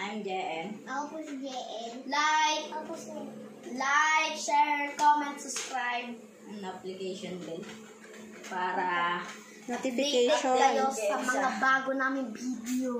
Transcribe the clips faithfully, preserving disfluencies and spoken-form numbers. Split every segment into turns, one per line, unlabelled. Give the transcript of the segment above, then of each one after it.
I'm J M.
Ako po si J M. Like, ako po si like, share, comment, subscribe.
Ang application din. Para
notification kayo sa mga bago naming video.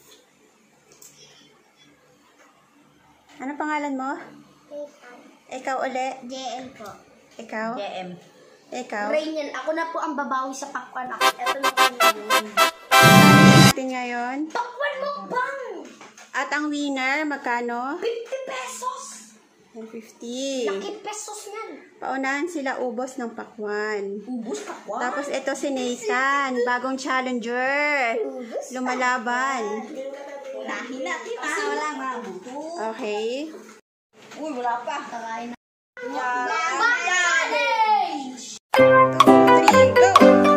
Ano pangalan mo? Ikaw uli?
J M po.
Ikaw?
J M.
Ikaw?
Rainiel, ako na po ang babawi sa pakwan ako. Ito na po yung
natin ngayon.
pakwan mo bang?
At ang winner, magkano?
fifty pesos.
fifty.
Laki pesos yan.
Paunahan sila ubos ng pakwan.
Ubus pakwan.
Tapos ito si Nathan, bagong challenger. Lumalaban.
Nahin natin ah. Wala mabuto.
Okay.
Uy, wala pa.
Kakain na.
Yeah.
Challenge!
two, three, go!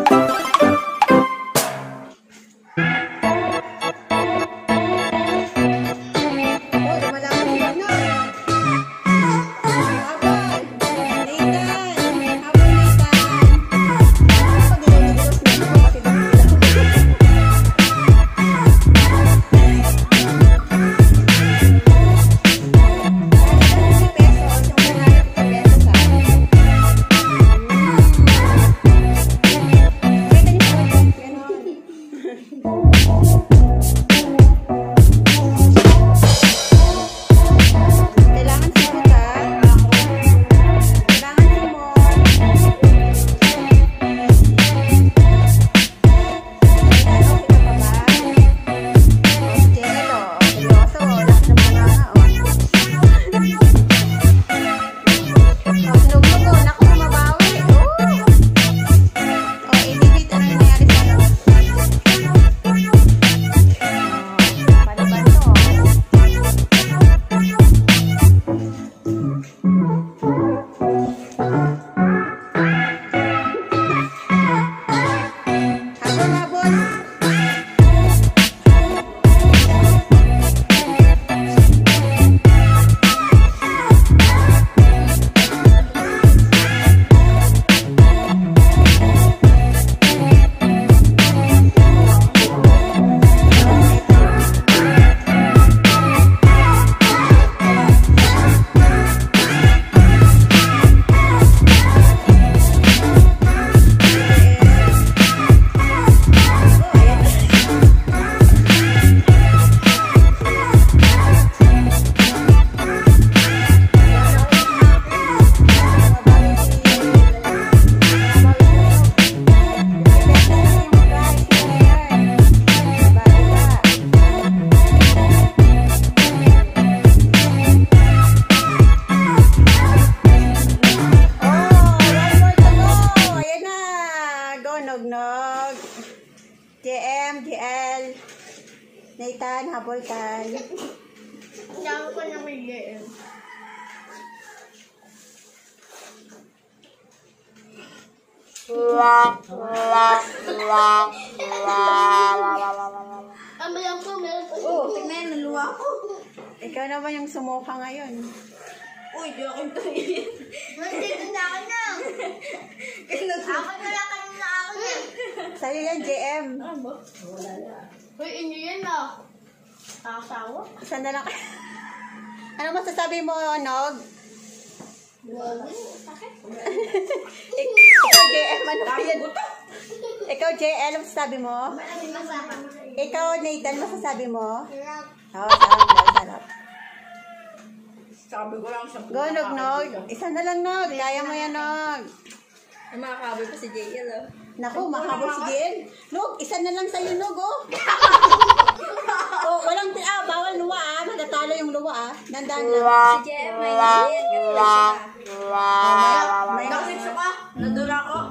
J M, J L, Nathan, habol kan.
Saan ko na may J M? Ah, meron po, meron po.
Oh, tignan, naluwa ko.
Ikaw naman yung sumuka ngayon.
Uy, di ako ito yun.
Nandito na ako na. Ako na lang kayo na ako na.
Sa'yo yan, J M.
Ano ba? Wala na.
Uy, inyo yan ah. Nakasawa?
Isa na lang. Ano masasabi mo, Nog? Ikaw, J M, ano ba yan? Ikaw, J L, ano masasabi mo?
Maraming masama.
Ikaw, Nathan, masasabi mo?
Sarap.
Oo, sarap, sarap.
Sabi ko lang sa
Go, Nog, Nog. Isa na lang, Nog. Kaya mo yan, Nog.
Ay, makakaboy pa si J L, oh.
Naku, mahabol si J L. Nog, isa na lang sa'yo, Nog, oh. Oh, walang, ah, bawal luwa, ah. Matatalo yung luwa, ah. Dandan lang.
Si J M, may nasiyan. Kasi lang siya.
May,
Nakasip siya ka. Nadura ko.